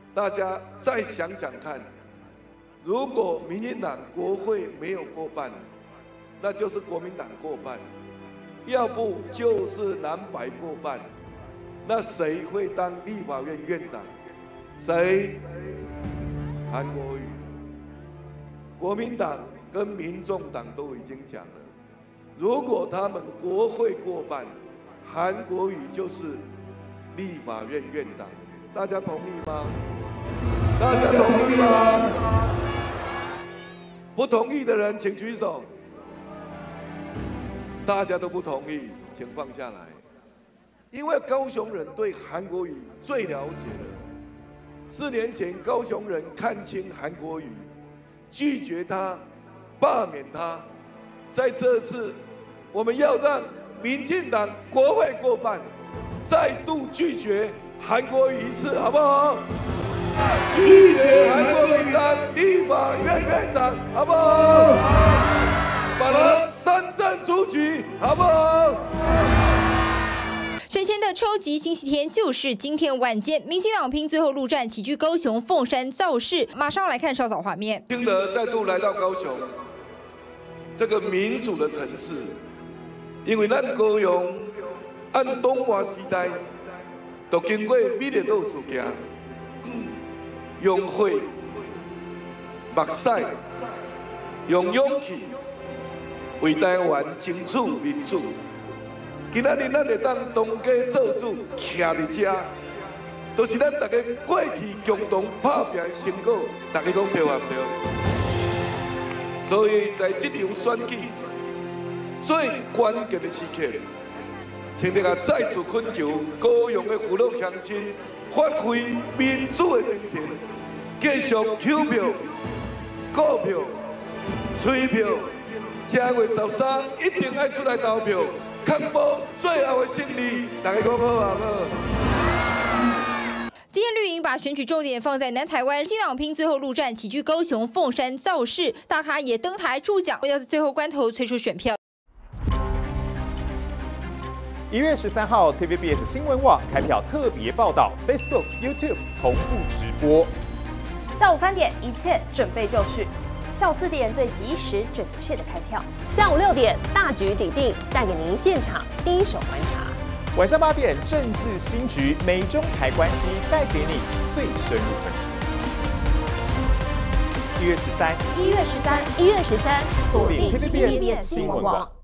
大家再想想看，如果民进党国会没有过半，那就是国民党过半，要不就是蓝白过半，那谁会当立法院院长？谁？韩国瑜。国民党跟民众党都已经讲了，如果他们国会过半，韩国瑜就是立法院院长。大家同意吗？大家同意吗？不同意的人请举手。大家都不同意，请放下来。因为高雄人对韩国瑜最了解了。4年前，高雄人看清韩国瑜，拒绝他，罢免他。在这次，我们要让民进党国会过半，再度拒绝韩国瑜一次，好不好？拒绝韩国瑜当立法院院长，好不好？把他三振出局，好不好？ 选前的超级星期天就是今天晚间，民进党拼最后陆战，齐聚高雄凤山造势。马上来看稍早画面。 听得再度来到高雄，这个民主的城市，因为咱高雄按东华时代，都经过美丽岛事件。用火、目屎、用勇气为台湾争取民主。今仔日咱会当当家做主，徛伫遮，都是咱大家过去共同打拼的成果。大家讲对啊，对。所以在这场选举最关键的时刻，请大家再次恳求高雄的父老乡亲。发挥民主的精神，继续扣票、股票、催票，10月13一定要出来投票，确保最后的胜利。大家讲好啊，好。 今天绿营把选举重点放在南台湾，新党拼最后陆战，齐聚高雄凤山造势，大咖也登台助讲，要在最后关头催出选票。 1月13号 ，TVBS 新闻网开票特别报道 ，Facebook、YouTube 同步直播。 下午3点，一切准备就绪。下午4点，最及时准确的开票。下午6点，大局底定，带给您现场第一手观察。 晚上8点，政治新局，美中台关系带给你最深入分析。1月13， 锁定 TVBS 新闻网。